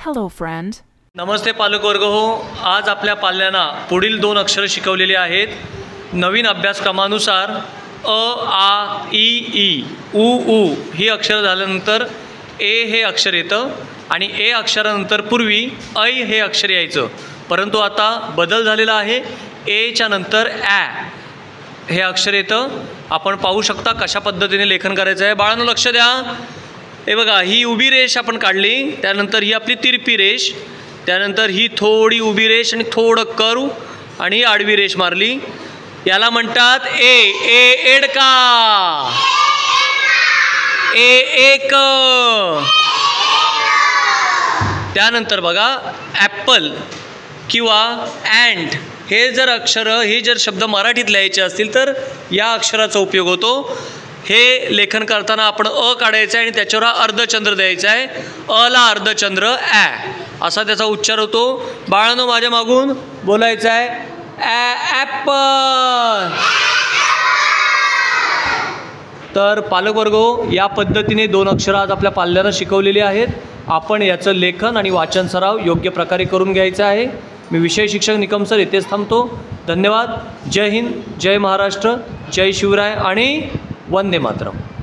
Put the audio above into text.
Hello, friend. नमस्ते पालक वर्ग हो. आज आपल्या पाल्यांना पुढील 2 अक्षरे शिकवलेली आहेत. नवीन अभ्यासक्रमानुसार अ, आ, इ, ई, उ, ऊ ही अक्षर झाल्यानंतर ए हे अक्षर येतं आणि ए अक्षरानंतर पूर्वी ऐ हे अक्षर यायचं. परंतु आता बदल झालेला आहे. एच्या नंतर ॲ हे अक्षर येतं. आपण पाहू शकता कशा पद्धतीने लेखन करायचं आहे. बाळांनो लक्ष द्या. हे बघा, ही उभी रेष आपण काढली, त्यानंतर ही आपली तिरपी रेष, त्यानंतर ही थोडी उभी रेष आणि थोडं कर्व आणि आडवी रेष मारली. याला म्हणतात एडका, एक. त्यानंतर बघा ॲपल किंवा अँट हे जर शब्द मराठीत लिहायचे असतील तर या अक्षराचा उपयोग होतो. हे लेखन करताना आपण अ काढायचं आहे आणि त्याच्यावर अर्धचंद्र द्यायचा आहे. अला अर्धचंद्र ॲ असा त्याचा उच्चार होतो. बाळांनो माझ्या मागून बोलायचं आहे ॲपल. तर पालकवर्ग या पद्धतीने 2 अक्षरं आज आपल्या पाल्यांना शिकवलेली आहेत. आपण याचं लेखन आणि वाचन सराव योग्य प्रकारे करून घ्यायचं आहे. मी विषय शिक्षक निकम सर इथेच थांबतो. धन्यवाद. जय हिंद, जय महाराष्ट्र, जय शिवराय आणि वंदे मातरम.